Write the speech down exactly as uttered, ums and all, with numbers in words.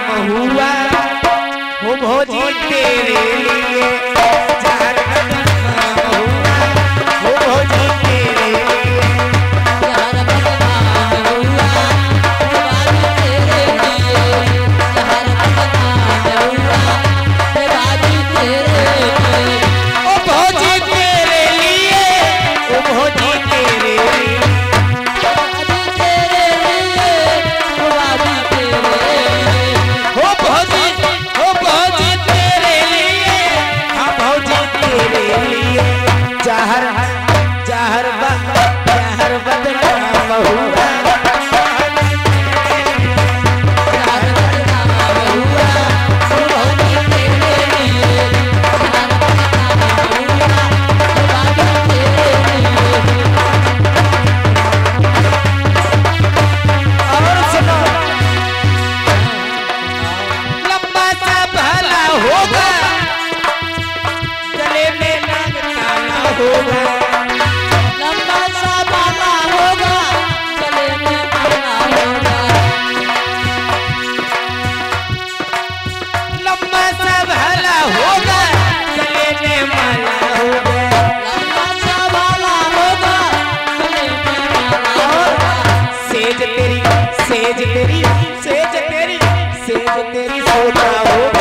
बदनाम हुआ हो भौजी तेरे लिए जहर बदनाम हुआ हो भौजी तेरे लिए जहर बदनाम हुआ बाजी तेरे लिए जहर बदनाम हुआ बाजी तेरे लिए ओ भौजी तेरे लिए ओ भौजी तेरे लिए बाजी तेरे लिए बाजी तेरे लिए हो भौजी हो भौजी तेरे लिए हाँ भौजी तेरे लिए जहर जहर जहर बदनाम हुआ जहर बदनाम हुआ बाजी तेरे लिए जहर बदनाम हुआ बाजी तेरे लिए और सुनो लंबा सा भला होगा गले में नाग काला होगा लंबा सा बाला होगा गले में माला होगा लंबा सा भला होगा गले में माला होगा लंबा सा बाला होगा गले में माला होगा सेज तेरी सेज तेरी सेज तेरी सेज तेरी सोता होगा